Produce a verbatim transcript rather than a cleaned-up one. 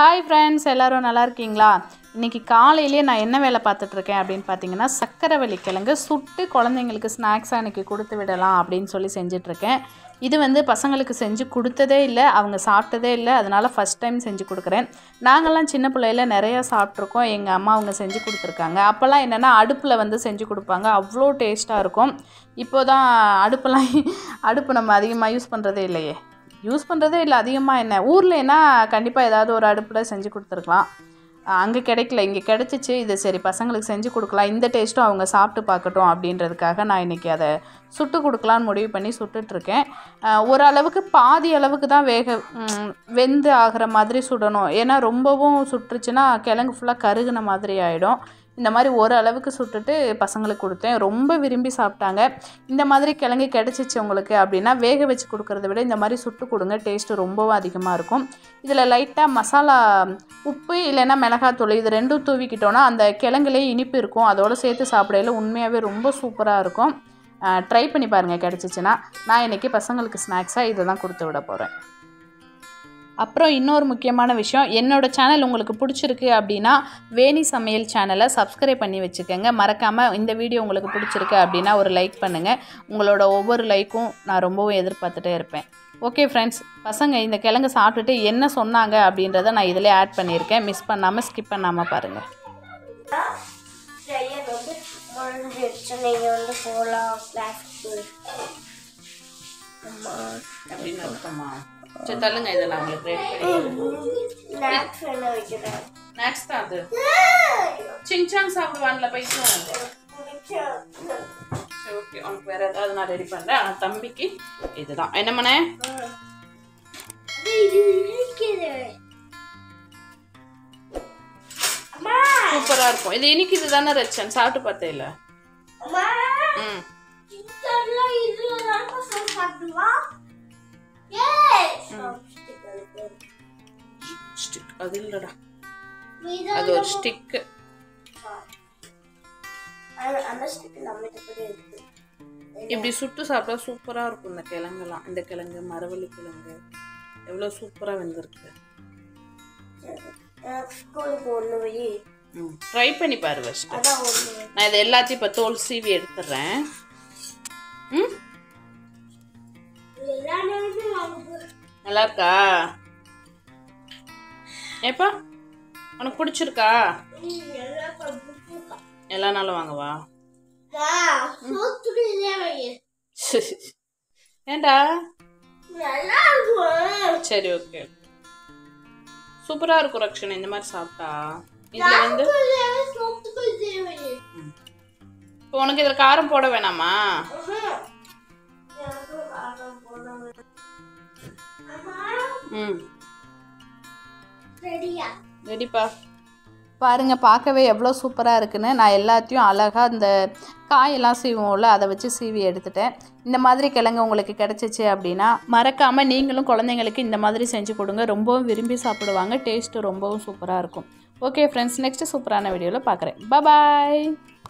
Hi friends, எல்லோரும் நல்லா இருக்கீங்களா? இன்றைக்கி காலையிலேயே நான் என்ன வேலை பார்த்துட்ருக்கேன் அப்படின்னு பார்த்தீங்கன்னா, சக்கரவள்ளி கிழங்கு சுட்டு குழந்தைங்களுக்கு ஸ்நாக்ஸாக இன்றைக்கி கொடுத்து விடலாம் அப்படின்னு சொல்லி செஞ்சிட்ருக்கேன். இது வந்து பசங்களுக்கு செஞ்சு கொடுத்ததே இல்லை, அவங்க சாப்பிட்டதே இல்லை. அதனால் ஃபஸ்ட் டைம் செஞ்சு கொடுக்குறேன். நாங்கள்லாம் சின்ன பிள்ளையில நிறையா சாப்பிட்ருக்கோம். எங்கள் அம்மா அவங்க செஞ்சு கொடுத்துருக்காங்க. அப்போல்லாம் என்னென்னா அடுப்பில் வந்து செஞ்சு கொடுப்பாங்க, அவ்வளோ டேஸ்ட்டாக இருக்கும். இப்போ தான் அடுப்பெல்லாம் அடுப்பு நம்ம அதிகமாக யூஸ் பண்ணுறதே இல்லையே யூஸ் பண்ணுறதே இல்லை அதிகமாக. என்ன ஊர்லன்னா கண்டிப்பாக ஏதாவது ஒரு அடுப்பில் செஞ்சு கொடுத்துருக்கலாம். அங்கே கிடைக்கல, இங்கே கிடச்சிச்சு. இது சரி பசங்களுக்கு செஞ்சு கொடுக்கலாம், இந்த டேஸ்ட்டும் அவங்க சாப்பிட்டு பார்க்கட்டும் அப்படின்றதுக்காக நான் இன்றைக்கி அதை சுட்டு கொடுக்கலான்னு முடிவு பண்ணி சுட்டுட்ருக்கேன். ஓரளவுக்கு பாதி அளவுக்கு தான் வேக வெந்து ஆகிற மாதிரி சுடணும். ஏன்னா ரொம்பவும் சுட்டுருச்சுன்னா கிழங்கு ஃபுல்லாக கருகுன மாதிரி ஆகிடும். இந்த மாதிரி ஒரு அளவுக்கு சுட்டுட்டு பசங்களுக்கு கொடுத்தேன். ரொம்ப விரும்பி சாப்பிட்டாங்க. இந்த மாதிரி கிழங்கு கிடச்சிச்சு உங்களுக்கு அப்படின்னா வேக வச்சு கொடுக்குறத விட இந்த மாதிரி சுட்டு கொடுங்க, டேஸ்ட்டு ரொம்பவும் அதிகமாக இருக்கும். இதில் லைட்டாக மசாலா உப்பு இல்லைன்னா மிளகாத்தூள் இது ரெண்டும் தூவிக்கிட்டோன்னா அந்த கிழங்குலேயே இனிப்பு இருக்கும். அதோடு சேர்த்து சாப்பிடையில உண்மையாகவே ரொம்ப சூப்பராக இருக்கும். ட்ரை பண்ணி பாருங்கள் கிடச்சிச்சின்னா. நான் இன்றைக்கி பசங்களுக்கு ஸ்நாக்ஸாக இதை தான் கொடுத்து விட போகிறேன். அப்புறம் இன்னொரு முக்கியமான விஷயம், என்னோடய சேனல் உங்களுக்கு பிடிச்சிருக்கு அப்படின்னா வேணி சமையல் சேனலை சப்ஸ்கிரைப் பண்ணி வச்சுக்கோங்க. மறக்காமல் இந்த வீடியோ உங்களுக்கு பிடிச்சிருக்கு அப்படின்னா ஒரு லைக் பண்ணுங்கள். உங்களோட ஒவ்வொரு லைக்கும் நான் ரொம்பவும் எதிர்பார்த்துட்டே இருப்பேன். ஓகே ஃப்ரெண்ட்ஸ், பசங்க இந்த கிழங்கு சாப்பிட்டுட்டு என்ன சொன்னாங்க அப்படின்றத நான் இதில் ஆட் பண்ணியிருக்கேன். மிஸ் பண்ணாமல் ஸ்கிப் பண்ணாமல் பாருங்கள். அப்படின்னு அர்த்தமா? சரி தள்ளுங்க, இதெல்லாம் உங்களுக்கு ஸ்நாக்ஸ் தான். அது சிங்சாங் சாப்பிடுவான்ல பைசா. சரி ஓகே, உனக்கு வேறு ஏதாவது நான் ரெடி பண்ணுறேன். ஆனால் தம்பிக்கு இதுதான். என்ன பண்ண சூப்பராக இருக்கும். இது இன்னைக்கு இது தானே ரச்சன் சாப்பிட்டு பார்த்தே இல்லை? ம் அது இல்லடா, அது ஒரு ஸ்டிக். இப்படி சுட்டு சாப்பிட்டா சூப்பரா இருக்கும். இந்த கிழங்கெல்லாம், இந்த கிழங்கு மரவள்ளி கிழங்கு எவ்வளவு சூப்பரா வெந்திருக்கு. ட்ரை பண்ணி பாரு ஃபர்ஸ்ட். நான் இது எல்லாத்தையும் இப்போ தோல் சீவி எடுத்துடுறேன். ம் நல்லா இருக்கா? ஏப்பா உனக்கு பிடிச்சிருக்கா? எல்லா நாளும் வாங்கவா? ஏண்டா? சரி ஓகே, சூப்பரா இருக்கும் ரக்ஷன் இந்த மாதிரி சாப்பிட்டா. இதுல வந்து இப்போ உனக்கு இதுல காரம் போட வேணாமா? ம் ரெடிப்பா. பாருங்க, பார்க்கவே எவ்வளோ சூப்பராக இருக்குன்னு. நான் எல்லாத்தையும் அழகாக இந்த காயெல்லாம் சீவும்ல அதை வச்சு சீவி எடுத்துட்டேன். இந்த மாதிரி கிழங்கு உங்களுக்கு கிடச்சிச்சு அப்படின்னா மறக்காமல் நீங்களும் குழந்தைங்களுக்கு இந்த மாதிரி செஞ்சு கொடுங்க. ரொம்பவும் விரும்பி சாப்பிடுவாங்க. டேஸ்ட்டு ரொம்பவும் சூப்பராக இருக்கும். ஓகே ஃப்ரெண்ட்ஸ், நெக்ஸ்ட்டு சூப்பரான வீடியோவில் பார்க்குறேன். பாய்.